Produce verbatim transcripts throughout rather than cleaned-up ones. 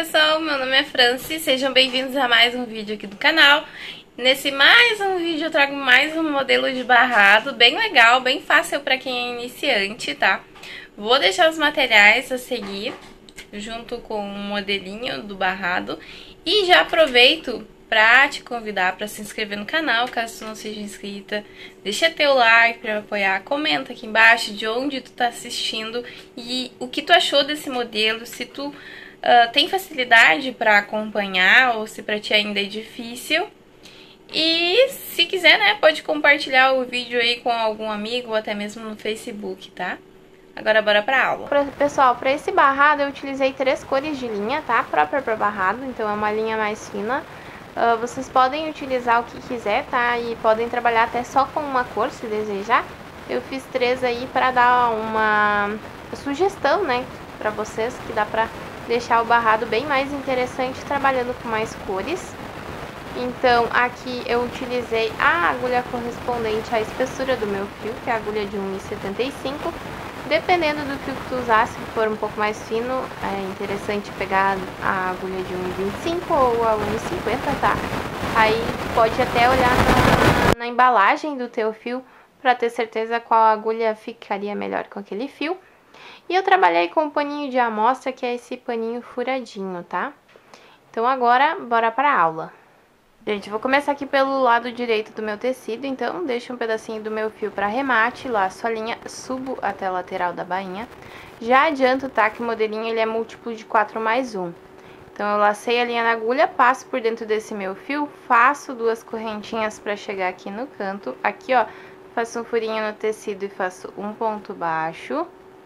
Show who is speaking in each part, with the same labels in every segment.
Speaker 1: pessoal, meu nome é Franci, sejam bem-vindos a mais um vídeo aqui do canal. Nesse mais um vídeo eu trago mais um modelo de barrado, bem legal, bem fácil para quem é iniciante, tá? Vou deixar os materiais a seguir, junto com o modelinho do barrado. E já aproveito para te convidar para se inscrever no canal, caso tu não seja inscrita. Deixa teu like para me apoiar, comenta aqui embaixo de onde tu tá assistindo e o que tu achou desse modelo, se tu uh, tem facilidade para acompanhar ou se para ti ainda é difícil. E se quiser, né, pode compartilhar o vídeo aí com algum amigo ou até mesmo no Facebook, tá? Agora bora pra aula.
Speaker 2: Pra, pessoal, para esse barrado eu utilizei três cores de linha, tá? Própria para barrado, então é uma linha mais fina. Uh, vocês podem utilizar o que quiser, tá? E podem trabalhar até só com uma cor, se desejar. Eu fiz três aí para dar uma sugestão, né, para vocês, que dá pra deixar o barrado bem mais interessante trabalhando com mais cores. Então, aqui eu utilizei a agulha correspondente à espessura do meu fio, que é a agulha de um e setenta e cinco. Dependendo do fio que tu usar, se for um pouco mais fino, é interessante pegar a agulha de um e vinte e cinco ou a um e cinquenta, tá? Aí pode até olhar na, na embalagem do teu fio para ter certeza qual agulha ficaria melhor com aquele fio. E eu trabalhei com o paninho de amostra, que é esse paninho furadinho, tá? Então agora, bora para a aula. Gente, vou começar aqui pelo lado direito do meu tecido, então deixo um pedacinho do meu fio para remate, laço a linha, subo até a lateral da bainha. Já adianto, tá, que o modelinho ele é múltiplo de quatro mais um. Então eu lacei a linha na agulha, passo por dentro desse meu fio, faço duas correntinhas para chegar aqui no canto. Aqui, ó, faço um furinho no tecido e faço um ponto baixo.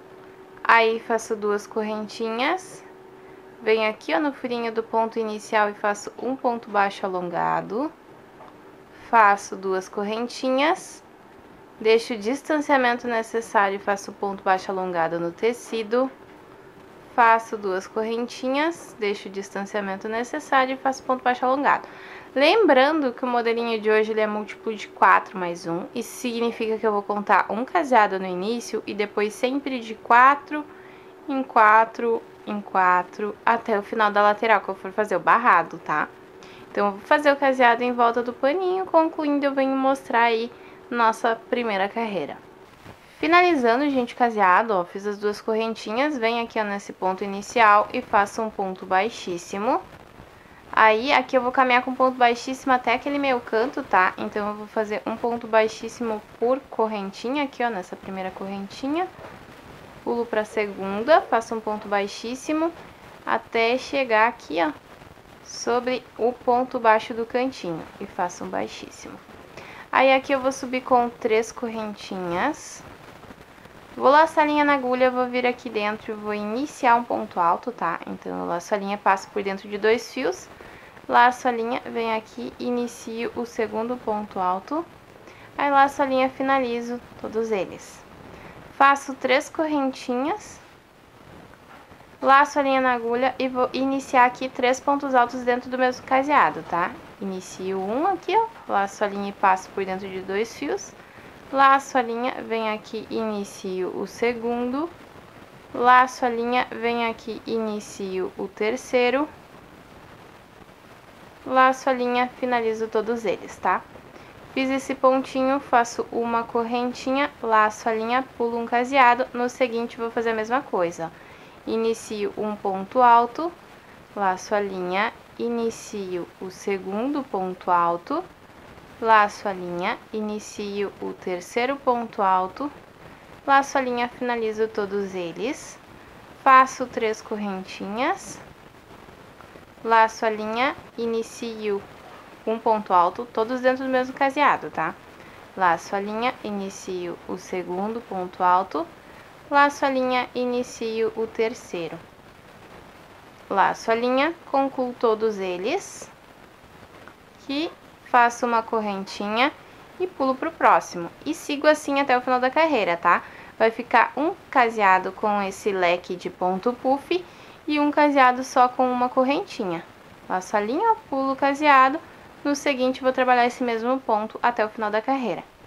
Speaker 2: Aí faço duas correntinhas. Venho aqui, ó, no furinho do ponto inicial e faço um ponto baixo alongado. Faço duas correntinhas. Deixo o distanciamento necessário e faço o ponto baixo alongado no tecido. Faço duas correntinhas, deixo o distanciamento necessário e faço ponto baixo alongado. Lembrando que o modelinho de hoje ele é múltiplo de quatro mais um. Isso significa que eu vou contar um caseado no início e depois sempre de quatro em quatro em quatro até o final da lateral que eu for fazer o barrado, tá? Então eu vou fazer o caseado em volta do paninho, concluindo eu venho mostrar aí nossa primeira carreira. Finalizando, gente, o caseado, ó, fiz as duas correntinhas, venho aqui, ó, nesse ponto inicial e faço um ponto baixíssimo. Aí aqui eu vou caminhar com ponto baixíssimo até aquele meio canto, tá? Então eu vou fazer um ponto baixíssimo por correntinha aqui, ó, nessa primeira correntinha. Pulo para a segunda, faço um ponto baixíssimo até chegar aqui, ó, sobre o ponto baixo do cantinho e faço um baixíssimo. Aí aqui eu vou subir com três correntinhas, vou laçar a linha na agulha, vou vir aqui dentro, vou iniciar um ponto alto, tá? Então eu laço a linha, passo por dentro de dois fios, laço a linha, venho aqui, inicio o segundo ponto alto, aí laço a linha, finalizo todos eles. Faço três correntinhas, laço a linha na agulha e vou iniciar aqui três pontos altos dentro do mesmo caseado, tá? Inicio um aqui, ó, laço a linha e passo por dentro de dois fios, laço a linha, venho aqui, inicio o segundo, laço a linha, venho aqui, inicio o terceiro, laço a linha, finalizo todos eles, tá? Fiz esse pontinho, faço uma correntinha, laço a linha, pulo um caseado. No seguinte, vou fazer a mesma coisa. Inicio um ponto alto, laço a linha, inicio o segundo ponto alto, laço a linha, inicio o terceiro ponto alto, laço a linha, finalizo todos eles. Faço três correntinhas, laço a linha, inicio um ponto alto, todos dentro do mesmo caseado, tá? Laço a linha, inicio o segundo ponto alto, laço a linha, inicio o terceiro. Laço a linha, concluo todos eles, que faço uma correntinha e pulo pro próximo. E sigo assim até o final da carreira, tá? Vai ficar um caseado com esse leque de ponto puff e um caseado só com uma correntinha. Laço a linha, pulo o caseado. No seguinte, vou trabalhar esse mesmo ponto até o final da carreira.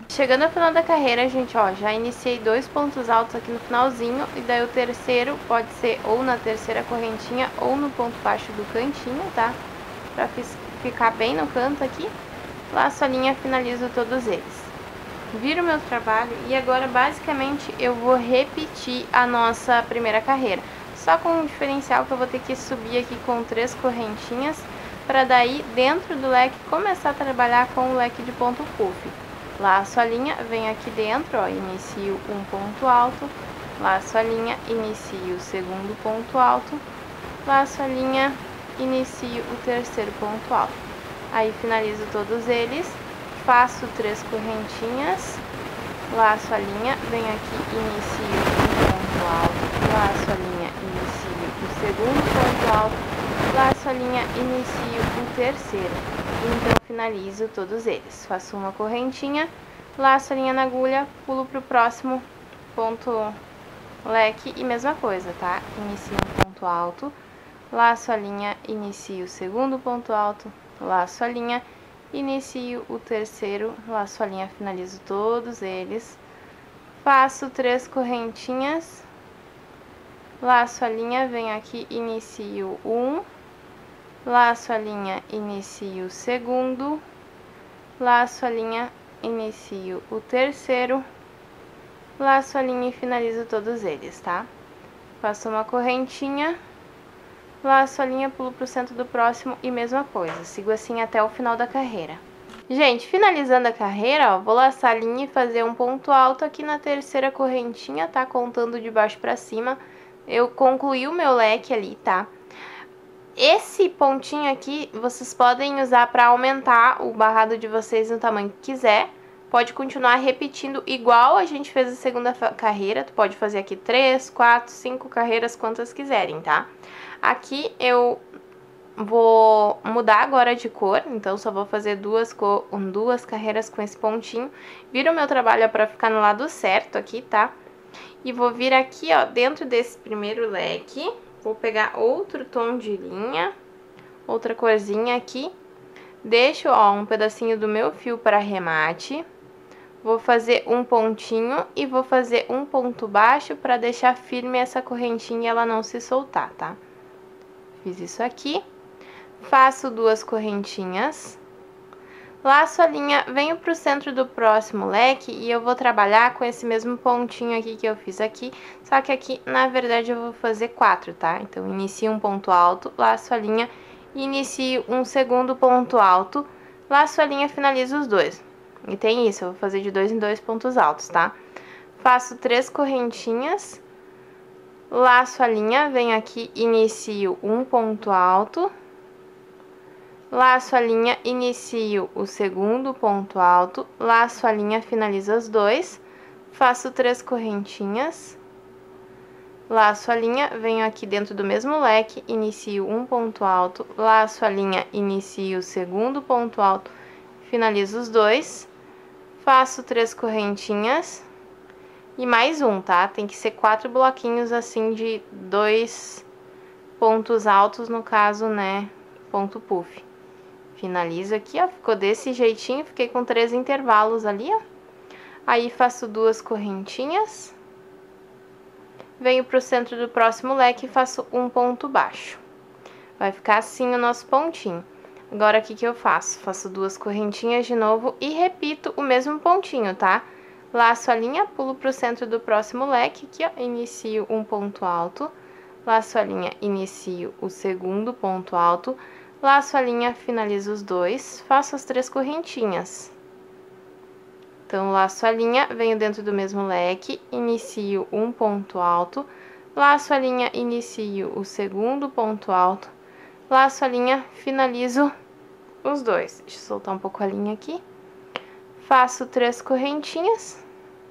Speaker 2: Chegando ao final da carreira, gente, ó, já iniciei dois pontos altos aqui no finalzinho, e daí o terceiro pode ser ou na terceira correntinha ou no ponto baixo do cantinho, tá? Pra ficar bem no canto aqui. Laço a linha, finalizo todos eles. Viro o meu trabalho e agora basicamente eu vou repetir a nossa primeira carreira. Só com um diferencial que eu vou ter que subir aqui com três correntinhas, para daí dentro do leque começar a trabalhar com o leque de ponto puff. Laço a linha, venho aqui dentro, ó, inicio um ponto alto, laço a linha, inicio o segundo ponto alto, laço a linha, inicio o terceiro ponto alto. Aí finalizo todos eles, faço três correntinhas, laço a linha, venho aqui, inicio um ponto alto, laço a linha, inicio o segundo ponto alto, laço a linha, inicio o terceiro. Então finalizo todos eles. Faço uma correntinha, laço a linha na agulha, pulo pro próximo ponto leque e mesma coisa, tá? Inicio um ponto alto, laço a linha, inicio o segundo ponto alto, laço a linha, inicio o terceiro, laço a linha, finalizo todos eles. Faço três correntinhas, laço a linha, venho aqui, inicio um, laço a linha, inicio o segundo, laço a linha, inicio o terceiro, laço a linha e finalizo todos eles, tá? Faço uma correntinha, laço a linha, pulo pro centro do próximo e mesma coisa, sigo assim até o final da carreira. Gente, finalizando a carreira, ó, vou laçar a linha e fazer um ponto alto aqui na terceira correntinha, tá? Contando de baixo pra cima, eu concluí o meu leque ali, tá? Esse pontinho aqui, vocês podem usar para aumentar o barrado de vocês no tamanho que quiser. Pode continuar repetindo igual a gente fez a segunda carreira. Tu pode fazer aqui três, quatro, cinco carreiras, quantas quiserem, tá? Aqui eu vou mudar agora de cor, então só vou fazer duas, cor, duas carreiras com esse pontinho. Viro o meu trabalho para ficar no lado certo aqui, tá? E vou vir aqui, ó, dentro desse primeiro leque. Vou pegar outro tom de linha, outra corzinha aqui, deixo, ó, um pedacinho do meu fio para arremate, vou fazer um pontinho e vou fazer um ponto baixo para deixar firme essa correntinha e ela não se soltar, tá? Fiz isso aqui, faço duas correntinhas, laço a linha, venho pro centro do próximo leque e eu vou trabalhar com esse mesmo pontinho aqui que eu fiz aqui, só que aqui, na verdade, eu vou fazer quatro, tá? Então, inicio um ponto alto, laço a linha, inicio um segundo ponto alto, laço a linha, finalizo os dois. E tem isso, eu vou fazer de dois em dois pontos altos, tá? Faço três correntinhas, laço a linha, venho aqui, inicio um ponto alto, laço a linha, inicio o segundo ponto alto, laço a linha, finalizo os dois, faço três correntinhas, laço a linha, venho aqui dentro do mesmo leque, inicio um ponto alto, laço a linha, inicio o segundo ponto alto, finalizo os dois, faço três correntinhas e mais um, tá? Tem que ser quatro bloquinhos assim de dois pontos altos, no caso, né, ponto puff. Finalizo aqui, ó, ficou desse jeitinho, fiquei com três intervalos ali, ó. Aí faço duas correntinhas, venho pro centro do próximo leque e faço um ponto baixo. Vai ficar assim o nosso pontinho. Agora, o que que eu faço? Faço duas correntinhas de novo e repito o mesmo pontinho, tá? Laço a linha, pulo pro centro do próximo leque, aqui, ó, inicio um ponto alto, laço a linha, inicio o segundo ponto alto, laço a linha, finalizo os dois, faço as três correntinhas. Então, laço a linha, venho dentro do mesmo leque, inicio um ponto alto, laço a linha, inicio o segundo ponto alto, laço a linha, finalizo os dois. Deixa eu soltar um pouco a linha aqui. Faço três correntinhas,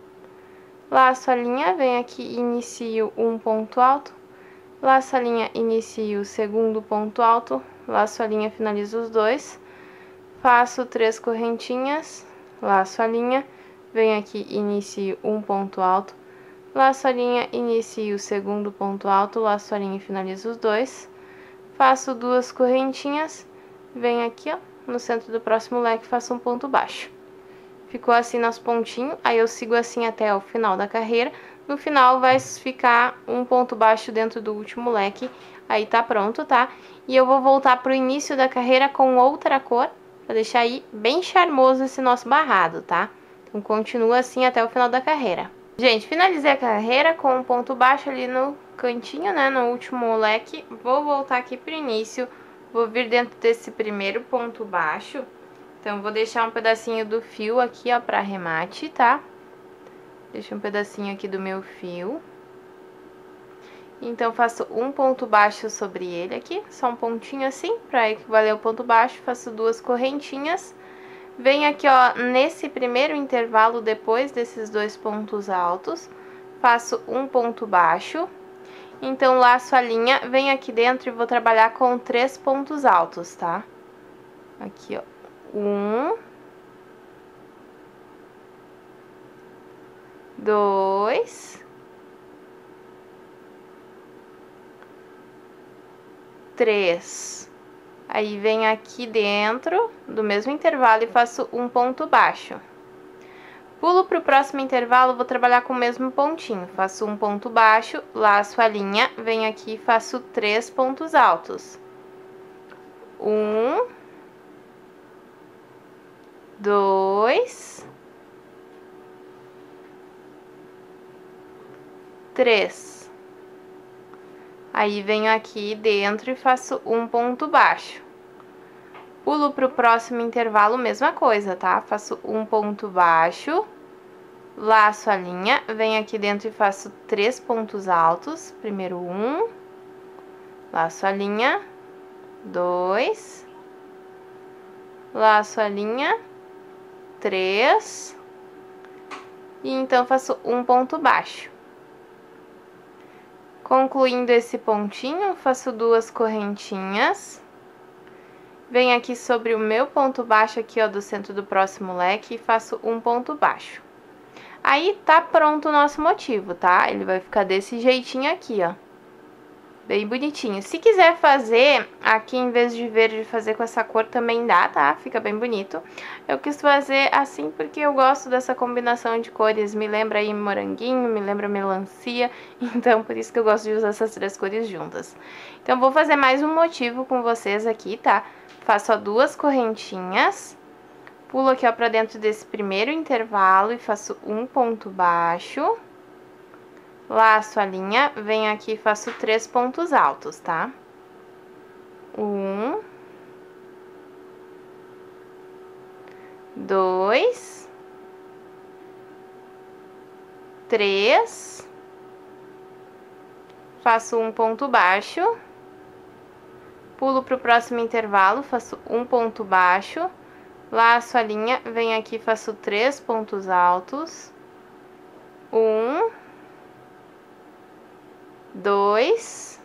Speaker 2: laço a linha, venho aqui, inicio um ponto alto, laço a linha, inicio o segundo ponto alto, laço a linha, finalizo os dois, faço três correntinhas, laço a linha, venho aqui, inicio um ponto alto, laço a linha, inicio o segundo ponto alto, laço a linha e finalizo os dois, faço duas correntinhas, venho aqui, ó, no centro do próximo leque, faço um ponto baixo. Ficou assim nosso pontinho, aí eu sigo assim até o final da carreira. No final vai ficar um ponto baixo dentro do último leque, aí tá pronto, tá? E eu vou voltar pro início da carreira com outra cor, pra deixar aí bem charmoso esse nosso barrado, tá? Então continua assim até o final da carreira. Gente, finalizei a carreira com um ponto baixo ali no cantinho, né, no último leque. Vou voltar aqui pro início, vou vir dentro desse primeiro ponto baixo. Então, vou deixar um pedacinho do fio aqui, ó, pra arremate, tá? Deixa um pedacinho aqui do meu fio. Então, faço um ponto baixo sobre ele aqui, só um pontinho assim, pra equivaler ao ponto baixo. Faço duas correntinhas. Venho aqui, ó, nesse primeiro intervalo, depois desses dois pontos altos, faço um ponto baixo. Então, laço a linha, venho aqui dentro e vou trabalhar com três pontos altos, tá? Aqui, ó. Um, dois, três. Aí, venho aqui dentro do mesmo intervalo e faço um ponto baixo. Pulo para o próximo intervalo, vou trabalhar com o mesmo pontinho. Faço um ponto baixo, laço a linha, venho aqui e faço três pontos altos. Um, dois, três. Aí, venho aqui dentro e faço um ponto baixo. Pulo para o próximo intervalo, mesma coisa, tá? Faço um ponto baixo, laço a linha, venho aqui dentro e faço três pontos altos. Primeiro um, laço a linha, dois, laço a linha, três, e então faço um ponto baixo. Concluindo esse pontinho, faço duas correntinhas. Venho aqui sobre o meu ponto baixo aqui, ó, do centro do próximo leque e faço um ponto baixo. Aí, tá pronto o nosso motivo, tá? Ele vai ficar desse jeitinho aqui, ó. Bem bonitinho. Se quiser fazer aqui, em vez de verde, fazer com essa cor também dá, tá? Fica bem bonito. Eu quis fazer assim porque eu gosto dessa combinação de cores. Me lembra aí moranguinho, me lembra melancia. Então, por isso que eu gosto de usar essas três cores juntas. Então, vou fazer mais um motivo com vocês aqui, tá? Faço, ó, duas correntinhas. Pulo aqui, ó, pra dentro desse primeiro intervalo e faço um ponto baixo. Laço a linha, venho aqui e faço três pontos altos, tá? Um, dois, três, faço um ponto baixo, pulo pro próximo intervalo, faço um ponto baixo, laço a linha, venho aqui e faço três pontos altos, um, dois,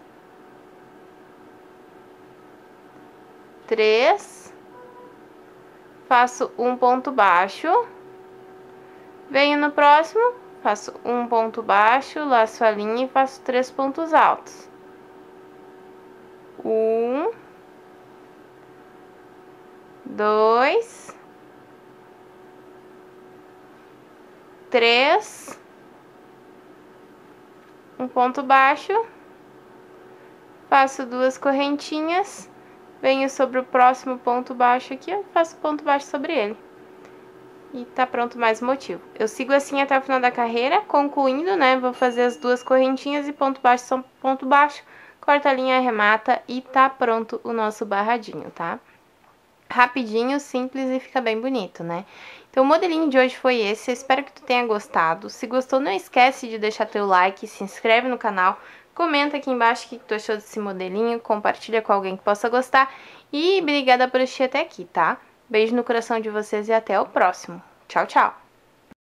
Speaker 2: três, faço um ponto baixo, venho no próximo, faço um ponto baixo, laço a linha e faço três pontos altos. Um, dois, três, um ponto baixo, faço duas correntinhas, venho sobre o próximo ponto baixo aqui, eu faço ponto baixo sobre ele. E tá pronto mais um motivo. Eu sigo assim até o final da carreira, concluindo, né, vou fazer as duas correntinhas e ponto baixo são ponto baixo, corta a linha, arremata e tá pronto o nosso barradinho, tá? Rapidinho, simples e fica bem bonito, né? Então, o modelinho de hoje foi esse, eu espero que tu tenha gostado. Se gostou, não esquece de deixar teu like, se inscreve no canal, comenta aqui embaixo o que tu achou desse modelinho, compartilha com alguém que possa gostar. E obrigada por assistir até aqui, tá? Beijo no coração de vocês e até o próximo. Tchau, tchau!